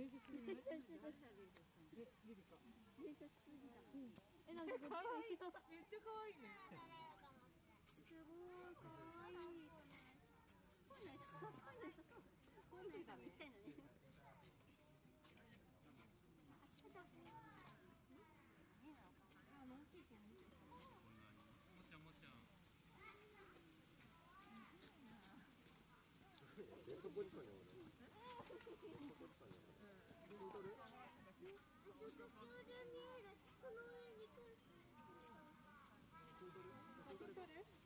写しすぎ。めっちゃリリカ。めっちゃしすぎた。なんか可愛い。めっちゃ可愛いね。すごい可愛い。こんなんさそう。こんなんさ行きたいのね。あ、もうちょいけん。もちゃもちゃ。 ベストポジションや俺。ベストポジションや俺。見とる？あそこ恐竜見える。この上に来る。見とる？